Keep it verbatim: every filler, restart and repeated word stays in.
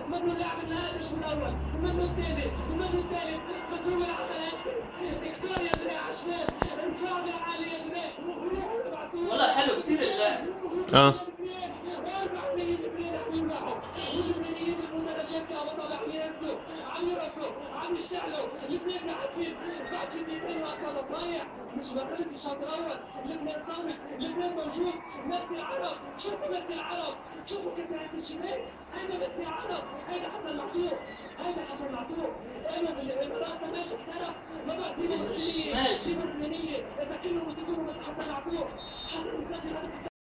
المدرب اللاعب النهائي مش من الاول، المدرب الثاني، المدرب الثالث، بس هو لعب على الاسد، اكسار يا دري على الشمال، انفراد عالي يا دري، وروحوا ابعتوا والله حلو كثير اللعب. اه أربعمية اثنين عم يروحوا، واللبنانيين المدرجات كانوا طالع عم يهزوا، عم يرقصوا، عم يشتغلوا، الاثنين قاعدين، بعد في دقيقتين وقت ضايع، مش ما خلص الشوط الاول، لبنان صامت، لبنان موجود، ميسي العرب، شوفوا ميسي العرب، شوفوا كيف ميسي الشمال، هذا ميسي العرب.